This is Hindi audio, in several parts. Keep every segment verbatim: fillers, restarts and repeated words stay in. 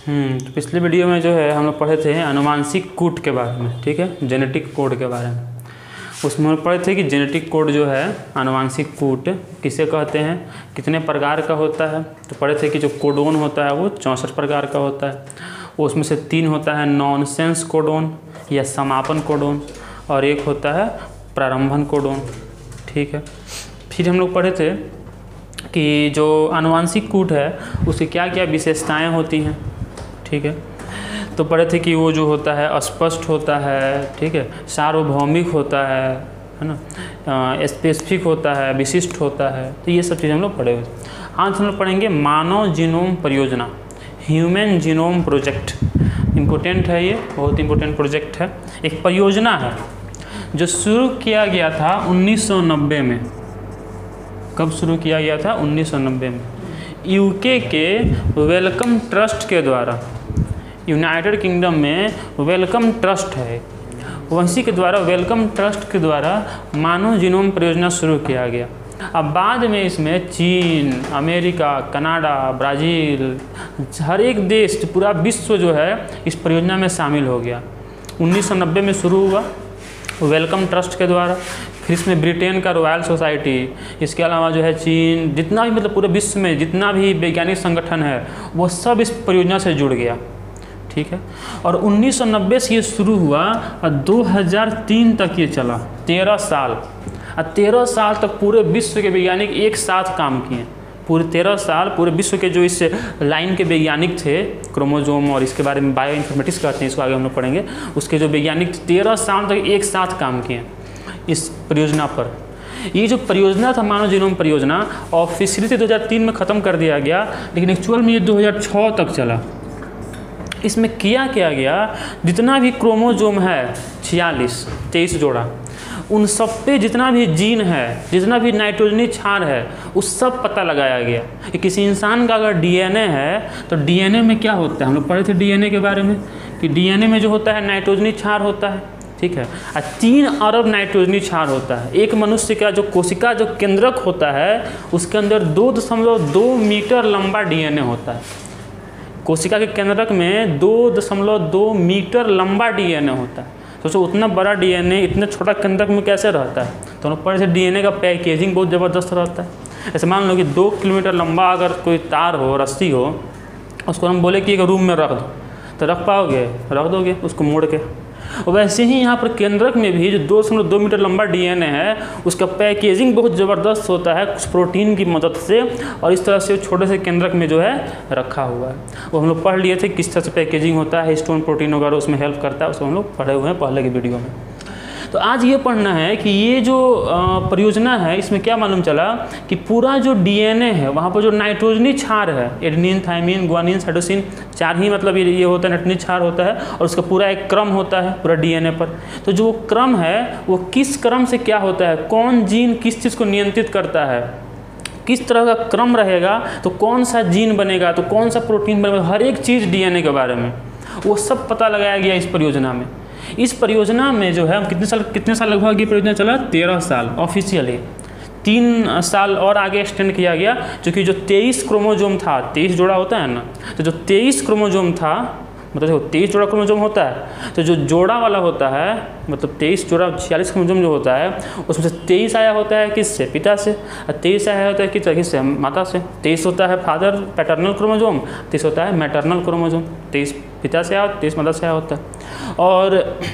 हम्म तो पिछले वीडियो में जो है हम लोग पढ़े थे आनुवांशिक कूट के बारे में, ठीक है, जेनेटिक कोड के बारे में। उसमें हम लोग पढ़े थे कि जेनेटिक कोड जो है आनुवांशिक कूट किसे कहते हैं, कितने प्रकार का होता है। तो पढ़े थे कि जो कोडोन होता है वो चौंसठ प्रकार का होता है। उसमें से तीन होता है नॉनसेंस कोडोन या समापन कोडोन, और एक होता है प्रारंभन कोडोन, ठीक है। फिर हम लोग पढ़े थे कि जो आनुवांशिक कूट है उसकी क्या क्या विशेषताएं होती हैं, ठीक है। तो पढ़े थे कि वो जो होता है अस्पष्ट होता है, ठीक है, सार्वभौमिक होता है है ना, स्पेसिफिक होता है, विशिष्ट होता है। तो ये सब चीज़ें हम लोग पढ़े हुए। आज हम लोग पढ़ेंगे मानव जीनोम परियोजना, ह्यूमन जीनोम प्रोजेक्ट। इम्पोर्टेंट है, ये बहुत इम्पोर्टेंट प्रोजेक्ट है। एक परियोजना है जो शुरू किया गया था उन्नीस सौ नब्बे में। कब शुरू किया गया था? उन्नीस सौ नब्बे में यूके के वेलकम ट्रस्ट के द्वारा। यूनाइटेड किंगडम में वेलकम ट्रस्ट है, वहीं के द्वारा वेलकम ट्रस्ट के द्वारा मानव जीनोम परियोजना शुरू किया गया। अब बाद में इसमें चीन, अमेरिका, कनाडा, ब्राज़ील, हर एक देश, पूरा विश्व जो है इस परियोजना में शामिल हो गया। उन्नीस सौ नब्बे में शुरू हुआ वेलकम ट्रस्ट के द्वारा। फिर इसमें ब्रिटेन का रॉयल सोसाइटी, इसके अलावा जो है चीन, जितना भी मतलब पूरे विश्व में जितना भी वैज्ञानिक संगठन है वो सब इस परियोजना से जुड़ गया, ठीक है। और उन्नीस सौ नब्बे से ये शुरू हुआ और दो हज़ार तीन तक ये चला, तेरह साल। और तेरह साल तक पूरे विश्व के वैज्ञानिक एक साथ काम किए। पूरे तेरह साल पूरे विश्व के जो इस लाइन के वैज्ञानिक थे, क्रोमोजोम और इसके बारे में बायो इन्फॉर्मेटिक्स कहते हैं, इसको आगे हम लोग पढ़ेंगे, उसके जो वैज्ञानिक तेरह साल तक एक साथ काम किए इस परियोजना पर। ये जो परियोजना था मानव जीनोम परियोजना, ऑफिशियली दो हज़ार तीन में ख़त्म कर दिया गया, लेकिन एक्चुअल में ये दो हज़ार छह तक चला। इसमें किया क्या गया, जितना भी क्रोमोजोम है छियालीस तेईस जोड़ा, उन सब पे जितना भी जीन है, जितना भी नाइट्रोजनी क्षार है, उस सब पता लगाया गया कि किसी इंसान का अगर डीएनए है तो डीएनए में क्या होता है। हम लोग पढ़े थे डीएनए के बारे में कि डीएनए में जो होता है नाइट्रोजनी क्षार होता है, ठीक है, और तीन अरब नाइट्रोजनी क्षार होता है। एक मनुष्य का जो कोशिका जो केंद्रक होता है उसके अंदर दो दशमलव दो मीटर लंबा डीएनए होता है। कोशिका के केंद्रक में दो दशमलव दो मीटर लंबा डीएनए होता है। सोचो उतना बड़ा डीएनए इतने छोटा केंद्रक में कैसे रहता है। तो हम पढ़े से डीएनए का पैकेजिंग बहुत ज़बरदस्त रहता है। ऐसे मान लो कि दो किलोमीटर लंबा अगर कोई तार हो, रस्सी हो, उसको हम बोले कि एक रूम में रख दो, तो रख पाओगे? रख दोगे उसको मोड़ के। और वैसे ही यहाँ पर केंद्रक में भी जो दो दशमलव दो मीटर लंबा डीएनए है उसका पैकेजिंग बहुत ज़बरदस्त होता है कुछ प्रोटीन की मदद से, और इस तरह से छोटे से केंद्रक में जो है रखा हुआ है। वो हम लोग पढ़ लिए थे किस तरह से पैकेजिंग होता है, हिस्टोन प्रोटीन वगैरह उसमें हेल्प करता है, उसको हम लोग पढ़े हुए हैं पहले की वीडियो में। तो आज ये पढ़ना है कि ये जो परियोजना है इसमें क्या मालूम चला कि पूरा जो डीएनए है वहाँ पर जो नाइट्रोजनी क्षार है, एडेनिन, थाइमिन, ग्वानिन, साइटोसिन, चार ही मतलब ये होता है नाइट्रोजनी क्षार होता है, और उसका पूरा एक क्रम होता है पूरा डीएनए पर। तो जो क्रम है वो किस क्रम से क्या होता है, कौन जीन किस चीज़ को नियंत्रित करता है, किस तरह का क्रम रहेगा, तो कौन सा जीन बनेगा, तो कौन सा प्रोटीन बनेगा, हर एक चीज़ डीएनए के बारे में वो सब पता लगाया गया इस परियोजना में। इस परियोजना में जो है कितने साल कितने साल लगभग ये परियोजना चला? तेरह साल ऑफिशियली। तीन साल और आगे एक्सटेंड किया गया, क्योंकि जो तेईस क्रोमोजोम था, तेईस जोड़ा होता है ना, तो जो तेईस क्रोमोजोम था, मतलब देखो तेईस जोड़ा क्रोमोजोम होता है, तो जो जोड़ा वाला होता है, मतलब तेईस जोड़ा छियालीस क्रोमोजोम जो होता है उसमें से तेईस आया होता है किससे? पिता से। और तेईस आया होता है किस किससे? माता से। तेईस होता है फादर पैटर्नल क्रोमोजोम, तेईस होता है मैटरनल क्रोमोजोम। तेईस पिता से आया, तेईस माता से आया होता है। और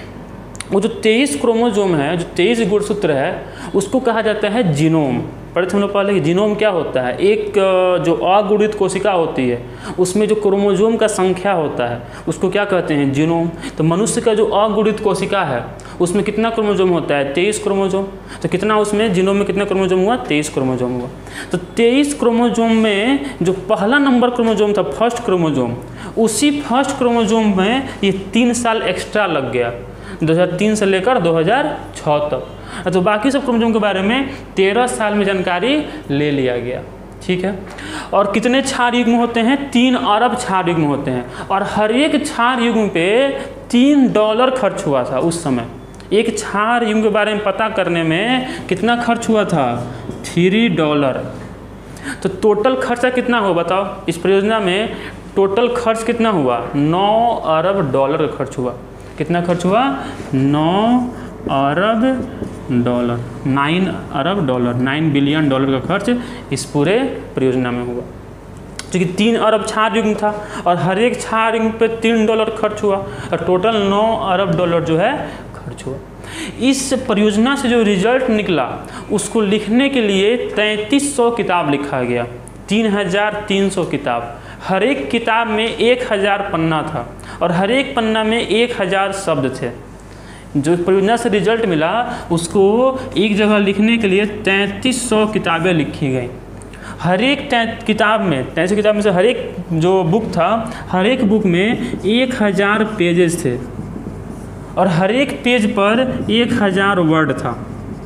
वो जो तेईस क्रोमोजोम है, जो तेईस गुणसूत्र है, उसको कहा जाता है जीनोम। पढ़े थे हम लोग पहले कि जीनोम क्या होता है। एक जो अगुणित कोशिका होती है उसमें जो क्रोमोजोम का संख्या होता है उसको क्या कहते हैं? जीनोम। तो मनुष्य का जो अगुणित कोशिका है उसमें कितना क्रोमोजोम होता है? तेईस क्रोमोजोम। तो कितना उसमें जीनोम में कितना क्रोमोजोम हुआ? तेईस क्रोमोजोम हुआ। तो तेईस क्रोमोजोम में जो पहला नंबर क्रोमोजोम था, फर्स्ट क्रोमोजोम, उसी फर्स्ट क्रोमोजोम में ये तीन साल एक्स्ट्रा लग गया, दो हज़ार तीन से लेकर दो हज़ार छह तक। तो बाकी सब क्रोमोजोम के बारे में तेरह साल में जानकारी ले लिया गया, ठीक है। और कितने क्षार युग्म होते हैं? तीन अरब क्षार युग्म होते हैं, और हर एक क्षार युग्म पे तीन डॉलर खर्च हुआ था उस समय। एक क्षार युग्म के बारे में पता करने में कितना खर्च हुआ था? Three dollar. तो टोटल खर्चा कितना हो बताओ? इस परियोजना में टोटल खर्च कितना हुआ, नौ अरब डॉलर का खर्च हुआ। कितना खर्च हुआ, नौ अरब डॉलर, नाइन अरब डॉलर, नाइन बिलियन डॉलर का खर्च इस पूरे परियोजना में हुआ। क्योंकि तीन अरब क्षार युग्म था और हर एक क्षार युग्म पे तीन डॉलर खर्च हुआ और टोटल नौ अरब डॉलर जो है खर्च हुआ। इस परियोजना से जो रिजल्ट निकला उसको लिखने के लिए तैंतीस सौ किताब लिखा गया, तीन हजार तीन सौ किताब। हर एक किताब में एक हज़ार पन्ना था और हर एक पन्ना में एक हज़ार शब्द थे। जो परियोजना से रिजल्ट मिला उसको एक जगह लिखने के लिए तैंतीस सौ किताबें लिखी गई। हर एक किताब में, तैंतीस सौ किताब में से हर एक जो बुक था, हर एक बुक में एक हज़ार पेजेस थे और हर एक पेज पर एक हज़ार वर्ड था,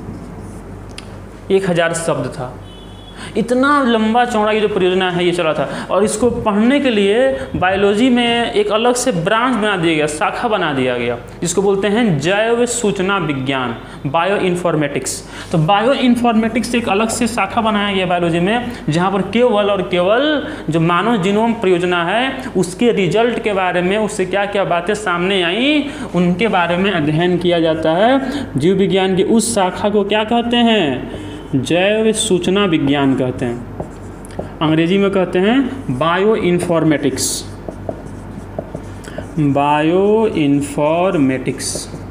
एक हज़ार शब्द था। इतना लंबा चौड़ा ये जो परियोजना है ये चला था। और इसको पढ़ने के लिए बायोलॉजी में एक अलग से ब्रांच बना दिया गया, शाखा बना दिया गया, जिसको बोलते हैं जैव सूचना विज्ञान, बायो इन्फॉर्मेटिक्स। तो बायो इन्फॉर्मेटिक्स एक अलग से शाखा बनाया गया बायोलॉजी में, जहाँ पर केवल और केवल जो मानव जीनोम परियोजना है उसके रिजल्ट के बारे में, उससे क्या क्या बातें सामने आई उनके बारे में अध्ययन किया जाता है। जीव विज्ञान की उस शाखा को क्या कहते हैं, जैव सूचना विज्ञान कहते हैं। अंग्रेजी में कहते हैं बायो इन्फॉर्मेटिक्स, बायो इन्फॉर्मेटिक्स।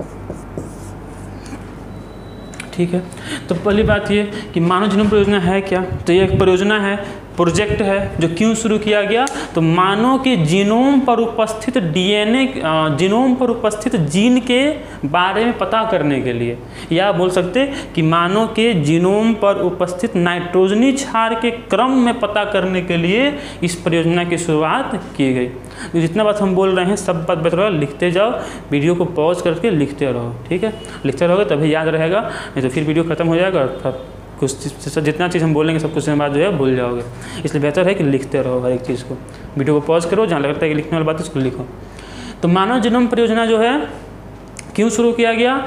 ठीक है, तो पहली बात ये कि मानव जीनोम परियोजना है क्या। तो ये एक परियोजना है, प्रोजेक्ट है जो क्यों शुरू किया गया, तो मानव के जीनोम पर उपस्थित डीएनए, जीनोम पर उपस्थित जीन के बारे में पता करने के लिए, या बोल सकते कि मानव के जीनोम पर उपस्थित नाइट्रोजनी क्षार के क्रम में पता करने के लिए इस परियोजना की शुरुआत की गई। तो जितना बात हम बोल रहे हैं सब बात बता लिखते जाओ, वीडियो को पॉज करके लिखते रहो। ठीक है, लिखते रहोगे तभी याद रहेगा, नहीं तो फिर वीडियो खत्म हो जाएगा और कुछ जितना चीज़ हम बोलेंगे सब कुछ बाद जो है भूल जाओगे। इसलिए बेहतर है कि लिखते रहो हर एक चीज़ को, वीडियो को पॉज करो, जहाँ लगता है कि लिखने वाली बात है उसको लिखो। तो मानव जीनोम परियोजना जो है क्यों शुरू किया गया,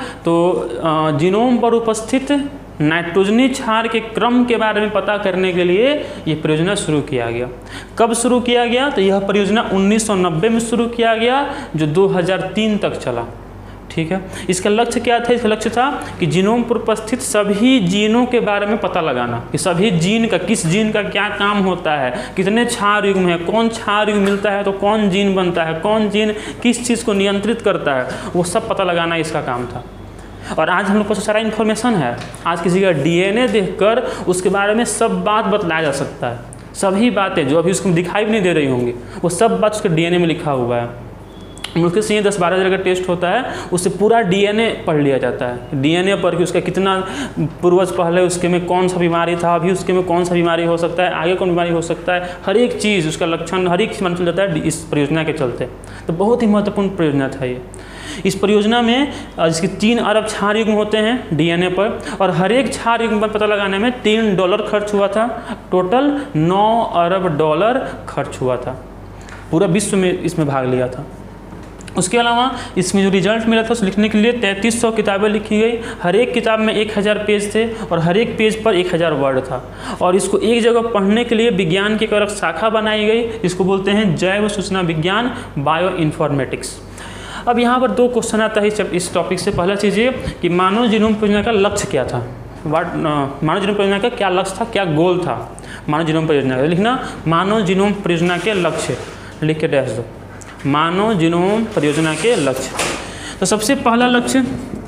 तो जीनोम पर उपस्थित नाइट्रोजनी क्षार के क्रम के बारे में पता करने के लिए ये परियोजना शुरू किया गया। कब शुरू किया गया, तो यह परियोजना उन्नीस सौ नब्बे में शुरू किया गया जो दो हज़ार तीन तक चला। ठीक है, इसका लक्ष्य क्या था, इसका लक्ष्य था कि जीनोम पर उपस्थित सभी जीनों के बारे में पता लगाना कि सभी जीन का, किस जीन का क्या काम होता है, कितने क्षार युग्म है, कौन क्षार युग्म मिलता है तो कौन जीन बनता है, कौन जीन किस चीज़ को नियंत्रित करता है, वो सब पता लगाना इसका काम था। और आज हम लोग को सारा इन्फॉर्मेशन है, आज किसी का डीएनए देखकर उसके बारे में सब बात बतलाया जा सकता है। सभी बातें जो अभी उसको दिखाई भी नहीं दे रही होंगी वो सब बात उसके डीएनए में लिखा हुआ है। मुश्किल से ये दस बारह हज़ार का टेस्ट होता है, उससे पूरा डीएनए पढ़ लिया जाता है। डीएनए पर कि उसका कितना पूर्वज पहले उसके में कौन सा बीमारी था, अभी उसके में कौन सा बीमारी हो सकता है, आगे कौन बीमारी हो सकता है, हर एक चीज़ उसका लक्षण हर एक चीज़ मालूम चल जाता है इस परियोजना के चलते। तो बहुत ही महत्वपूर्ण परियोजना था ये। इस परियोजना में जिसके तीन अरब क्षार युग्म होते हैं डीएनए पर, और हर एक क्षार युग्म पर पता लगाने में तीन डॉलर खर्च हुआ था। टोटल नौ अरब डॉलर खर्च हुआ था। पूरा विश्व में इसमें भाग लिया था। उसके अलावा इसमें जो रिजल्ट मिला था उसे लिखने के लिए तैंतीस सौ किताबें लिखी गई। हर एक किताब में एक हज़ार पेज थे और हर एक पेज पर एक हज़ार वर्ड था। और इसको एक जगह पढ़ने के लिए विज्ञान की एक अलग शाखा बनाई गई, इसको बोलते हैं जैव सूचना विज्ञान, बायो इन्फॉर्मेटिक्स। अब यहाँ पर दो क्वेश्चन आता है इस टॉपिक से। पहला चीज़ ये कि मानव जीनोम परियोजना का लक्ष्य क्या था, वाट मानव जीनोम परियोजना का क्या लक्ष्य था, क्या गोल था मानव जीनोम परियोजना का। लिखना मानव जीनोम परियोजना के लक्ष्य, लिख के डैश दो, मानव जीनोम परियोजना के लक्ष्य। तो सबसे पहला लक्ष्य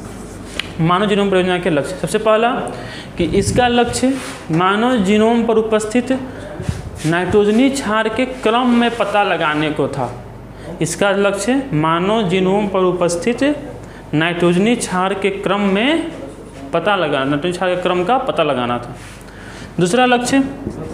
मानव जीनोम परियोजना के लक्ष्य, सबसे पहला कि इसका लक्ष्य मानव जीनोम पर उपस्थित नाइट्रोजनी क्षार के क्रम में पता लगाने को था। इसका लक्ष्य मानव जीनोम पर उपस्थित नाइट्रोजनी क्षार के क्रम में पता लगाना, नाइट्रोजनी क्षार के क्रम का पता लगाना था। दूसरा लक्ष्य,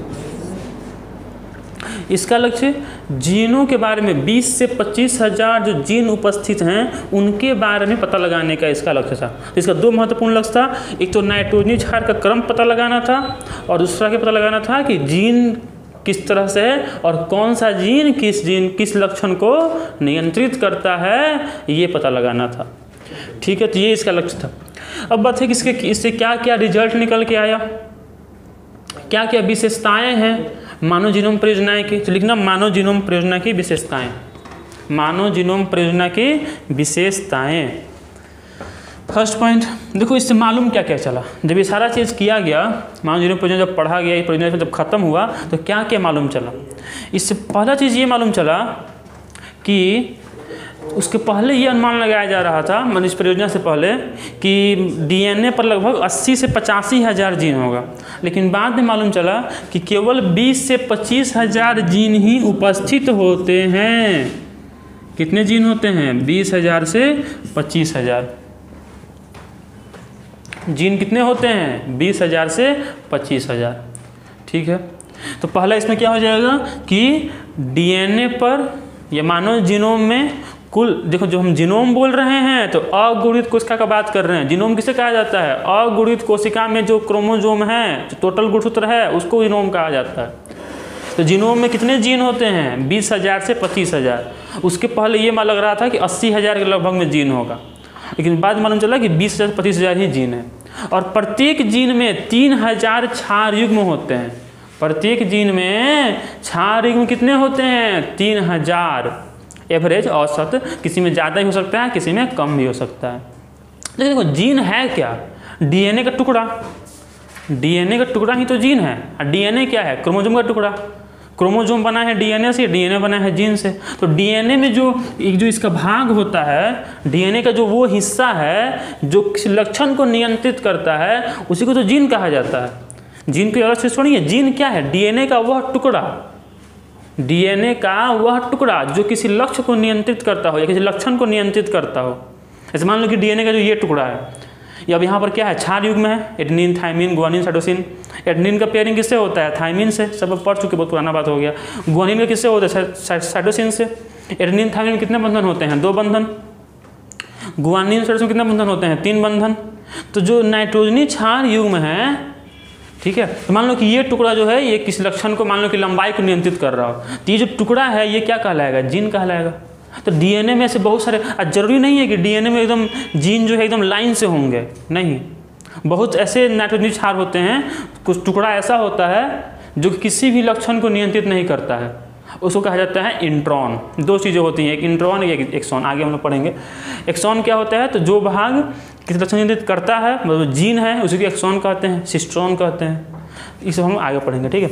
इसका लक्ष्य जीनों के बारे में बीस से पच्चीस हज़ार जो जीन उपस्थित हैं उनके बारे में पता लगाने का इसका लक्ष्य था। इसका दो महत्वपूर्ण लक्ष्य था, एक तो नाइट्रोजनी क्षार का क्रम पता लगाना था और दूसरा क्या पता लगाना था कि जीन किस तरह से है और कौन सा जीन किस जीन किस लक्षण को नियंत्रित करता है, ये पता लगाना था। ठीक है, तो ये इसका लक्ष्य था। अब बात है कि इसके इससे क्या क्या रिजल्ट निकल के आया, क्या क्या विशेषताएं हैं मानव जीनोम परियोजनाएं की, तो लिखना मानव जीनोम परियोजना की विशेषताएं, मानव जीनोम परियोजना की विशेषताएं। फर्स्ट पॉइंट देखो, इससे मालूम क्या क्या चला, जब ये सारा चीज़ किया गया, मानव जीनोम परियोजना जब पढ़ा गया, ये परियोजना जब खत्म हुआ तो क्या क्या मालूम चला। इससे पहला चीज़ ये मालूम चला कि उसके पहले ये अनुमान लगाया जा रहा था, मतलब इस परियोजना से पहले, कि डीएनए पर लगभग अस्सी से पचासी हज़ार जीन होगा, लेकिन बाद में मालूम चला कि केवल बीस से पच्चीस हज़ार जीन ही उपस्थित होते हैं। कितने जीन होते हैं? बीस हज़ार से पच्चीस हज़ार जीन कितने होते हैं? बीस हज़ार से पच्चीस हज़ार। ठीक है, तो पहला इसमें क्या हो जाएगा कि डीएनए पर या मानव जीनोम में कुल, देखो जो हम जीनोम बोल रहे हैं तो अगुणित कोशिका का बात कर रहे हैं। जीनोम किसे कहा जाता है? अगुणित कोशिका में जो क्रोमोसोम है, जो टोटल गुणसूत्र है, उसको जीनोम कहा जाता है। तो जीनोम में कितने जीन होते हैं? बीस हज़ार से पच्चीस हज़ार। उसके पहले ये लग रहा था कि अस्सी हज़ार के लगभग में जीन होगा, लेकिन बाद मालूम चला कि बीस हज़ार से पच्चीस हज़ार ही जीन है। और प्रत्येक जीन में तीन हज़ार क्षार युग्म होते हैं। प्रत्येक जीन में क्षार युग्म कितने होते हैं? तीन हज़ार। एवरेज, औसत, किसी में ज़्यादा ही हो सकता है, किसी में कम भी हो सकता है। लेकिन देखो जीन है क्या? डीएनए का टुकड़ा। डीएनए का टुकड़ा ही तो जीन है। और डीएनए क्या है? क्रोमोसोम का टुकड़ा। क्रोमोसोम बना है डीएनए से, डीएनए बना है जीन से। तो डीएनए में जो एक जो इसका भाग होता है, डीएनए का जो वो हिस्सा है जो किसी लक्षण को नियंत्रित करता है, उसी को तो जीन कहा जाता है। जीन की अलग से छोड़िए, जीन क्या है? डीएनए का वह टुकड़ा, डीएनए का वह टुकड़ा जो किसी लक्ष्य को नियंत्रित करता हो या किसी लक्षण को नियंत्रित करता हो। ऐसे मान लो कि डीएनए का जो ये टुकड़ा है, या अब यहाँ पर क्या है? क्षार युग्म है, adenine, thymine, guanine, cytosine. Adenine का पेयरिंग किससे होता है? थाइमिन से। सब पढ़ चुके, बहुत पुराना बात हो गया। गुआनिन का किससे होता है? साइटोसिन से। एडेनिन, थाइमिन में कितने बंधन होते हैं? दो बंधन। गुआनिन, साइटोसिन कितने बंधन होते हैं? तीन बंधन। तो जो नाइट्रोजनी क्षार युग्म है, ठीक है, तो मान लो कि ये टुकड़ा जो है ये किसी लक्षण को, मान लो कि लंबाई को नियंत्रित कर रहा हो, तो ये जो टुकड़ा है ये क्या कहलाएगा? जीन कहलाएगा। तो डीएनए में ऐसे बहुत सारे, जरूरी नहीं है कि डीएनए में एकदम जीन जो है एकदम लाइन से होंगे, नहीं, बहुत ऐसे नाइट्रोजनी क्षार होते हैं, कुछ टुकड़ा ऐसा होता है जो किसी भी लक्षण को नियंत्रित नहीं करता है, उसको कहा जाता है इंट्रॉन। दो चीज़ें होती हैं, एक इंट्रॉन, एक एक्सॉन। आगे हम लोग पढ़ेंगे। एक्सॉन क्या होता है? तो जो भाग किसी लक्षण नियंत्रित करता है, मतलब जीन है, उसी को एक्सॉन कहते हैं, सिस्ट्रॉन कहते हैं। इसे हम आगे पढ़ेंगे, ठीक है।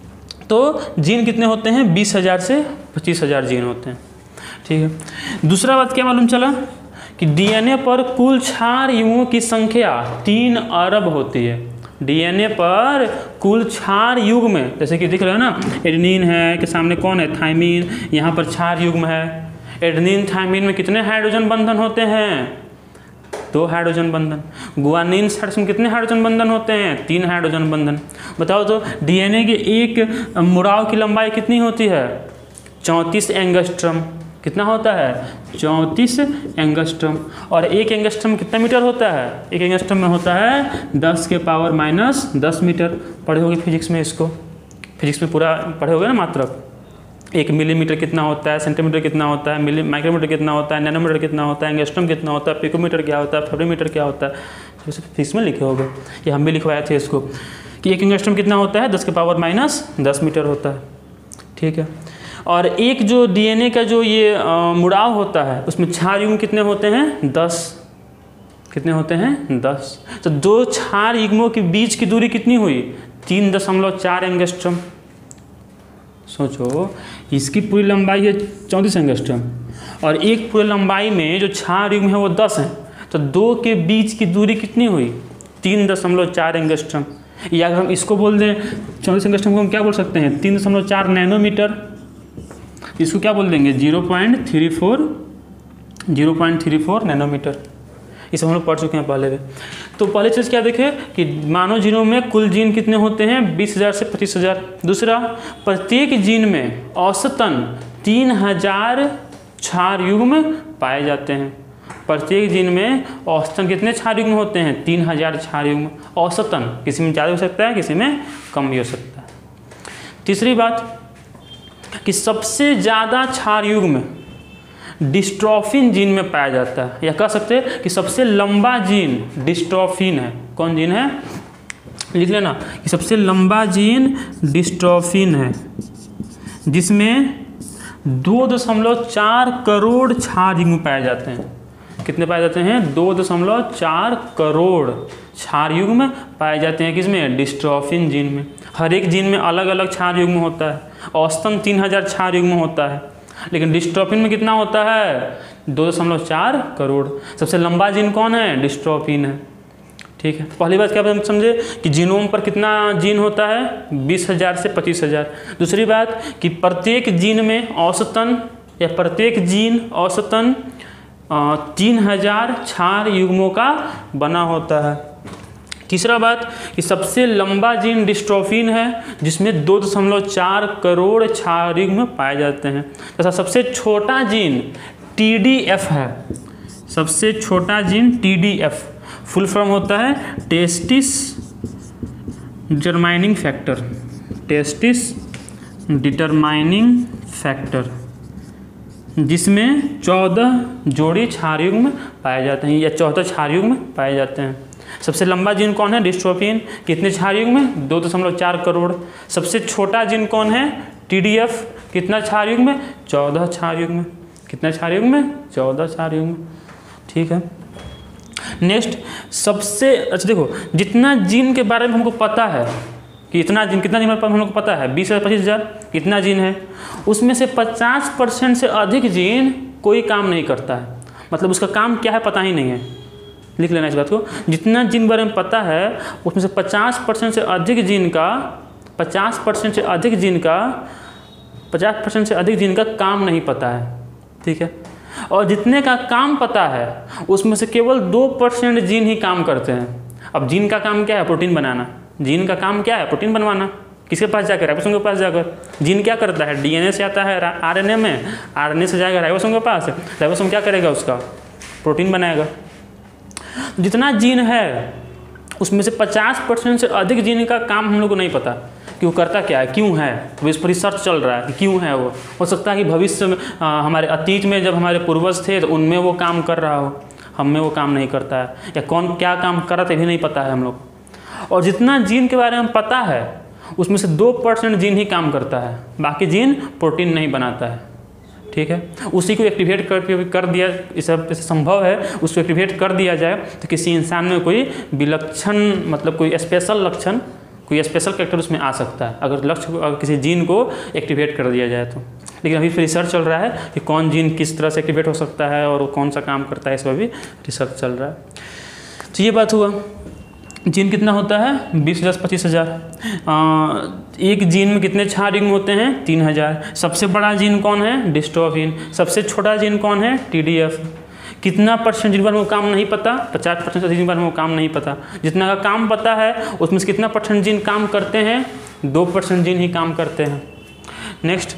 तो जीन कितने होते हैं? बीस हज़ार से पच्चीस हज़ार जीन होते हैं, ठीक है। दूसरा बात क्या मालूम चला कि डीएनए पर कुल क्षार युग्मों की संख्या तीन अरब होती है। डीएनए पर कुल क्षार युग्म, जैसे कि दिख रहा है ना, एडेनिन है, के सामने कौन है? थाइमिन। यहाँ पर क्षार युग्म है। एडेनिन, थाइमिन में कितने हाइड्रोजन बंधन होते हैं? दो हाइड्रोजन बंधन। गुआनिन, साइटोसिन में कितने हाइड्रोजन बंधन होते हैं? तीन हाइड्रोजन बंधन। बताओ तो डीएनए के एक मुड़ाव की लंबाई कितनी होती है? चौंतीस एंगस्ट्रम। कितना होता है? चौंतीस एंगस्ट्रम। और एक एंगस्ट्रम कितना मीटर होता है? एक एंगस्ट्रम में होता है दस के पावर माइनस दस मीटर। पढ़े होगे फिजिक्स में, इसको फिजिक्स में पूरा पढ़े होगे ना मात्रक। एक मिलीमीटर कितना होता है, सेंटीमीटर कितना होता है, मिली माइक्रोमीटर कितना होता है, नैनोमीटर कितना होता है, एंगस्ट्रम कितना होता है, पिकोमीटर क्या होता है, फेब्रोमीटर क्या होता है, जैसे फिजिक्स में लिखे होगे, ये हम भी लिखवाए थे इसको, कि एक एंगस्ट्रम कितना होता है? दस के पावर माइनस दस मीटर होता है, ठीक है। और एक जो डीएनए का जो ये मुड़ाव होता है, उसमें क्षार युग्म कितने होते हैं? दस। कितने होते हैं? दस। तो दो क्षार युग्मों के बीच की दूरी कितनी हुई? तीन दशमलव चार एंगस्ट्रम। सोचो, इसकी पूरी लंबाई है चौंतीस एंगस्ट्रम और एक पूरी लंबाई में जो क्षार युग्म है वो दस है, तो दो के बीच की दूरी कितनी हुई? तीन दशमलव चार एंगस्ट्रम। या अगर हम इसको बोल दें, चौंतीस एंगस्ट्रम को हम क्या बोल सकते हैं? तीन दशमलव चार नैनोमीटर। इसको क्या बोल देंगे? Zero point three four zero point three four nanometre. इसे हम लोग पढ़ चुके हैं पहले भी। तो पहले चीज़ क्या देखें कि मानव जीनों में कुल जीन कितने होते हैं? बीस हज़ार से पच्चीस हज़ार। दूसरा, प्रत्येक जीन में औसतन तीन हज़ार क्षार युग्म पाए जाते हैं। प्रत्येक जीन में औसतन कितने क्षार युग्म होते हैं? तीन हज़ार क्षार युग्म औसतन। किसी में ज़्यादा हो सकता है, किसी में कम भी हो सकता है। तीसरी बात कि सबसे ज़्यादा क्षार युग्म डिस्ट्रोफिन जीन में पाया जाता है, या कह सकते हैं कि सबसे लंबा जीन डिस्ट्रोफिन है। कौन जीन है? लिख लेना कि सबसे लंबा जीन डिस्ट्रोफिन है, जिसमें दो दशमलव चार करोड़ क्षार युग्म पाए जाते हैं। कितने पाए जाते हैं? दो दशमलव चार करोड़ क्षार युग्म पाए जाते हैं किसमें? डिस्ट्रोफिन जीन में। हर एक जीन में अलग अलग क्षार युग्म होता है, औसतन तीन हजार क्षार युग्म होता है, लेकिन डिस्ट्रोफिन में कितना होता है? दो दशमलव चार करोड़। सबसे लंबा जीन कौन है? डिस्ट्रोफिन है। ठीक है, पहली बात क्या आप समझे कि जीनोम पर कितना जीन होता है? बीस हजार से पच्चीस हजार। दूसरी बात कि प्रत्येक जीन में औसतन या प्रत्येक जीन औसतन तीन हजार क्षार युग्मों का बना होता है। तीसरा बात कि सबसे लंबा जीन डिस्ट्रोफिन है, जिसमेम दो दशमलव चार करोड़ क्षार युग्म पाए जाते हैं। तथा सबसे छोटा जीन टी डी एफ है। सबसे छोटा gene T D F full form होता है testis determining factor. Testis determining factor, जिसमें चौदह जोड़ी क्षार युग्म पाए जाते हैं या चौदह क्षार युग्म पाए जाते हैं। सबसे लंबा जीन कौन है? डिस्ट्रोफिन। कितने क्षार युग्म? दो दशमलव चार करोड़। सबसे छोटा जीन कौन है? T D F. कितना क्षार युग्म? चौदह क्षार युग्म। कितना क्षार युग्म? चौदह क्षार युग्म। ठीक है, नेक्स्ट सबसे अच्छा देखो, जितना जीन के बारे में हमको पता है कि इतना जीन, कितना जीन हम लोग को पता है? बीस हज़ार पच्चीस हज़ार कितना जीन है, उसमें से पचास परसेंट से अधिक जीन कोई काम नहीं करता है। मतलब उसका काम क्या है पता ही नहीं है। लिख लेना इस बात को। जितना जीन बारे में पता है उसमें से पचास परसेंट से अधिक जीन का पचास परसेंट से अधिक जीन का पचास परसेंट से अधिक जीन का काम नहीं पता है। ठीक है, और जितने का काम पता है उसमें से केवल दो परसेंट जीन ही काम करते हैं। अब जीन का काम क्या है? प्रोटीन बनाना। जीन का काम क्या है? प्रोटीन बनवाना। किसके पास जाकर? राइबोसोम के पास जाकर। जीन क्या करता है? डीएनए से आता है आरएनए में, आरएनए से जाएगा राइबोसोम के पास, राइबोसोम क्या करेगा? उसका प्रोटीन बनाएगा। जितना जीन है उसमें से पचास परसेंट से अधिक जीन का काम हम लोग को नहीं पता कि वो करता क्या है, क्यों है। तो इस पर रिसर्च चल रहा है कि क्यों है वो। हो सकता है कि भविष्य में आ, हमारे अतीत में जब हमारे पूर्वज थे तो उनमें वो काम कर रहा हो, हम में वो काम नहीं करता है, या कौन क्या काम कर रहा था भी नहीं पता है हम लोग। और जितना जीन के बारे में पता है उसमें से दो परसेंट जीन ही काम करता है, बाकी जीन प्रोटीन नहीं बनाता है। ठीक है, उसी को एक्टिवेट कर कर दिया, इस संभव है उसको एक्टिवेट कर दिया जाए तो किसी इंसान में कोई विलक्षण, मतलब कोई स्पेशल लक्षण, कोई स्पेशल कैरेक्टर उसमें आ सकता है अगर लक्ष्य अगर किसी जीन को एक्टिवेट कर दिया जाए तो। लेकिन अभी फिर रिसर्च चल रहा है कि कौन जीन किस तरह से एक्टिवेट हो सकता है और वो कौन सा काम करता है, इस पर भी रिसर्च चल रहा है। तो ये बात हुआ। जीन कितना होता है? बीस हज़ार पच्चीस हज़ार। एक जीन में कितने क्षार युग्म होते हैं? तीन हज़ार। सबसे बड़ा जीन कौन है? डिस्ट्रोफिन। सबसे छोटा जीन कौन है? T D F. कितना परसेंट जिन पर वो काम नहीं पता? पचास परसेंट से जिन पर वो काम नहीं पता। जितना का काम पता है उसमें से कितना परसेंट जीन काम करते हैं? दो परसेंट जीन ही काम करते हैं। नेक्स्ट,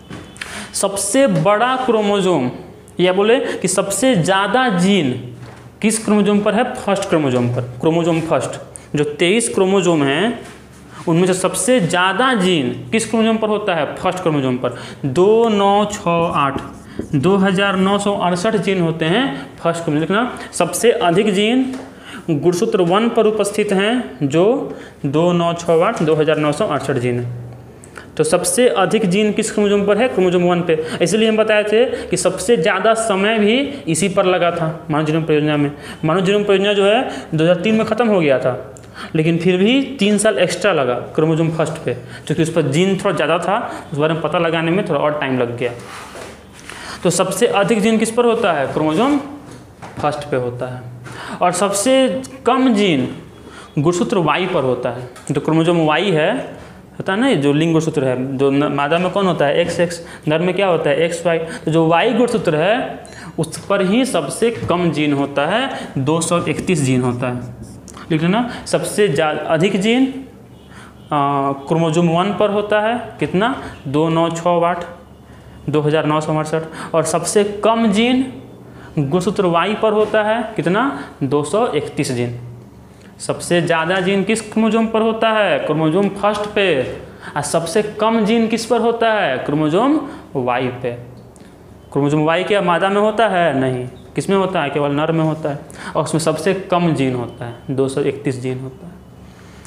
सबसे बड़ा क्रोमोजोम, या बोले कि सबसे ज़्यादा जीन किस क्रोमोजोम पर है? फर्स्ट क्रोमोजोम पर। क्रोमोजोम फर्स्ट, जो तेईस क्रोमोजोम हैं उनमें से सबसे ज़्यादा जीन किस क्रोमोजोम पर होता है? फर्स्ट क्रोमोजोम पर। दो नौ छः आठ दो हज़ार नौ सौ अड़सठ जीन होते हैं फर्स्ट क्रोमोजोम। लिखना, सबसे अधिक जीन गुणसूत्र वन पर उपस्थित हैं जो दो नौ छः आठ दो हज़ार नौ सौ अड़सठ जीन है। तो सबसे अधिक जीन किस क्रोमोजोम पर है? क्रोमोजोम वन पे। इसलिए हम बताए थे कि सबसे ज़्यादा समय भी इसी पर लगा था मानव जीनोम परियोजना में। मानव जीनोम परियोजना जो है दो हज़ार तीन में ख़त्म हो गया था, लेकिन फिर भी तीन साल एक्स्ट्रा लगा क्रोमोजोम फर्स्ट पे, क्योंकि उस पर जीन थोड़ा ज़्यादा था, उस बारे में पता लगाने में थोड़ा और टाइम लग गया। तो सबसे अधिक जीन किस पर होता है? क्रोमोजोम फर्स्ट पे होता है। और सबसे कम जीन गुणसूत्र वाई पर होता है। जो क्रोमोजोम वाई है होता है ना, जो लिंग गुणसूत्र है, जो मादा में कौन होता है? एक्स एक्स, नर में क्या होता है? X Y. तो जो वाई गुणसूत्र है उस पर ही सबसे कम जीन होता है, दो सौ इकतीस जीन होता है। लिख लेना, सबसे अधिक जीन क्रोमोजोम वन पर होता है, कितना? दो नौ छः आठ दो हज़ार नौ सौ अड़सठ। और सबसे कम जीन गुणसूत्र वाई पर होता है, कितना? दो सौ इकतीस जीन। सबसे ज़्यादा जीन किस क्रोमोजोम पर होता है? क्रोमोजोम फर्स्ट पे। और सबसे कम जीन किस पर होता है? क्रोमोजोम वाई पे। क्रोमोजोम वाई क्या मादा में होता है? नहीं। किस में होता है? केवल नर में होता है। और उसमें सबसे कम जीन होता है, दो सौ इकतीस जीन होता है।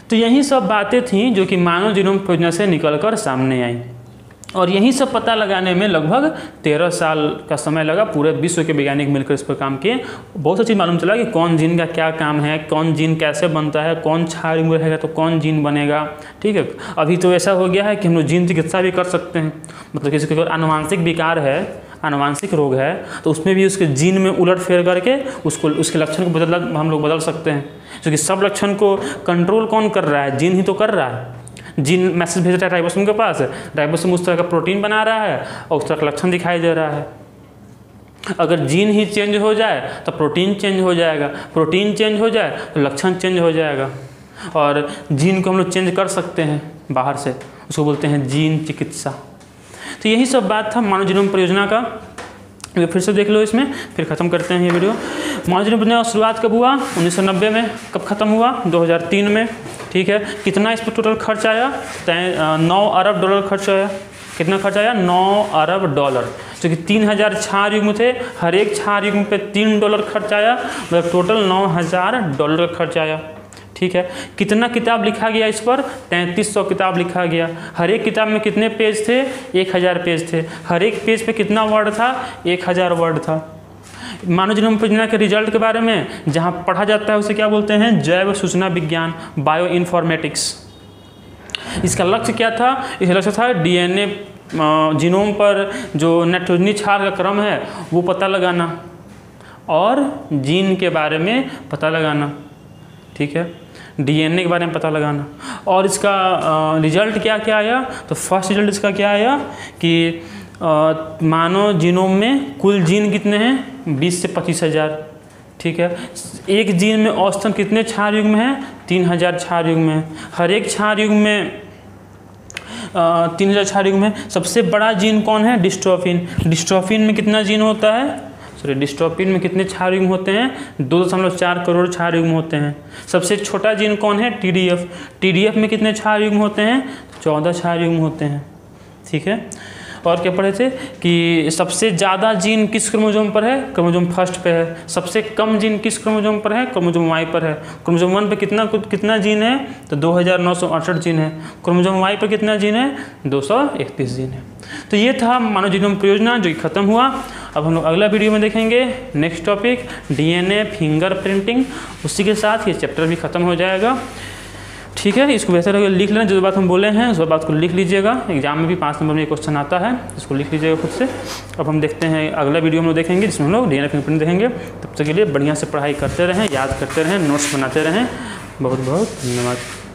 तो यही सब बातें थीं जो कि मानव जीनोम परियोजना से निकलकर सामने आई, और यही सब पता लगाने में लगभग तेरह साल का समय लगा। पूरे विश्व के वैज्ञानिक मिलकर इस पर काम किए। बहुत सी चीज़ मालूम चला कि कौन जीन का क्या काम है, कौन जीन कैसे बनता है, कौन क्षार में रहेगा तो कौन जीन बनेगा। ठीक है, अभी तो ऐसा हो गया है कि हम लोग जीन चिकित्सा भी कर सकते हैं। मतलब किसी को आनुवांशिक विकार है, आनुवांशिक रोग है, तो उसमें भी उसके जीन में उलट फेर करके उसको उसके लक्षण को बदल हम लोग बदल सकते हैं। क्योंकि सब लक्षण को कंट्रोल कौन कर रहा है? जीन ही तो कर रहा है। जीन मैसेज भेज रहा है राइबोसोम के पास, राइबोसोम उस तरह का प्रोटीन बना रहा है और उस तरह का लक्षण दिखाई दे रहा है। अगर जीन ही चेंज हो जाए तो प्रोटीन चेंज हो जाएगा, प्रोटीन चेंज हो जाए तो लक्षण चेंज हो जाएगा। और जीन को हम लोग चेंज कर सकते हैं बाहर से, उसको बोलते हैं जीन चिकित्सा। तो यही सब बात था मानव जीनोम परियोजना का। ये फिर से देख लो, इसमें फिर ख़त्म करते हैं ये वीडियो। मानव जीनोम परियोजना का शुरुआत कब हुआ? उन्नीस सौ नब्बे में। कब ख़त्म हुआ? दो हज़ार तीन में। ठीक है, कितना इस पर टोटल खर्च आया? नौ अरब डॉलर खर्च आया। कितना खर्च आया? नौ अरब डॉलर। जो कि तीन हज़ार क्षार युग्म थे, हर एक क्षार युग्म पे तीन डॉलर खर्च आया, मतलब टोटल नौ हज़ार डॉलर का खर्च आया। ठीक है, कितना किताब लिखा गया इस पर? तैंतीस सौ किताब लिखा गया। हर एक किताब में कितने पेज थे? एक हज़ार पेज थे। हर एक पेज पे कितना वर्ड था? एक हज़ार वर्ड था। मानव जीनोम परियोजना के रिजल्ट के बारे में जहाँ पढ़ा जाता है उसे क्या बोलते हैं? जैव सूचना विज्ञान, बायो इन्फॉर्मेटिक्स। इसका लक्ष्य क्या था? इसका लक्ष्य था डीएनए जीनोम पर जो नाइट्रोजनी क्षार का क्रम है वो पता लगाना और जीन के बारे में पता लगाना। ठीक है, डीएनए के बारे में पता लगाना। और इसका रिजल्ट क्या क्या आया? तो फर्स्ट रिजल्ट इसका क्या आया कि मानव जीनोम में कुल जीन कितने हैं? बीस से पच्चीस हज़ार। ठीक है, एक जीन में औसतन कितने क्षार युग्म हैं? तीन हज़ार क्षार युग्म है। हर एक क्षार युग्म में तीन हज़ार क्षार युग्म है। सबसे बड़ा जीन कौन है? डिस्ट्रोफिन। डिस्ट्रोफिन में कितना जीन होता है? सॉरी डिस्ट्रोफिन में कितने क्षार युग्म होते हैं? दो दशमलव चार करोड़ क्षार युग्म होते हैं। सबसे छोटा जीन कौन है? टीडीएफ। टीडीएफ में कितने क्षार युग्म होते हैं? चौदह क्षार युग्म होते हैं। ठीक है, और क्या पढ़े थे कि सबसे ज़्यादा जीन किस क्रोमोसोम पर है? क्रोमोसोम फर्स्ट पे है। सबसे कम जीन किस क्रोमोसोम पर है? क्रोमोसोम वाई पर है। क्रोमोसोम वन पे कितना कितना जीन है? तो दो हज़ार नौ सौ अड़सठ जीन है। क्रोमोसोम वाई पर कितना जीन है? दो सौ इकतीस जीन है। तो ये था मानव जीनोम परियोजना जो कि ख़त्म हुआ। अब हम लोग अगला वीडियो में देखेंगे नेक्स्ट टॉपिक डीएनए फिंगरप्रिंटिंग। उसी के साथ ये चैप्टर भी ख़त्म हो जाएगा। ठीक है, इसको बेहतर है लिख लेना, जो बात हम बोले हैं उस बात को लिख लीजिएगा। एग्जाम में भी पाँच नंबर में ये क्वेश्चन आता है, इसको लिख लीजिएगा खुद से। अब हम देखते हैं अगला वीडियो हम लोग देखेंगे जिसमें हम लोग डीएनए फिंगरप्रिंट देखेंगे। तब तक के लिए बढ़िया से पढ़ाई करते रहें, याद करते रहें, नोट्स बनाते रहें। बहुत बहुत धन्यवाद।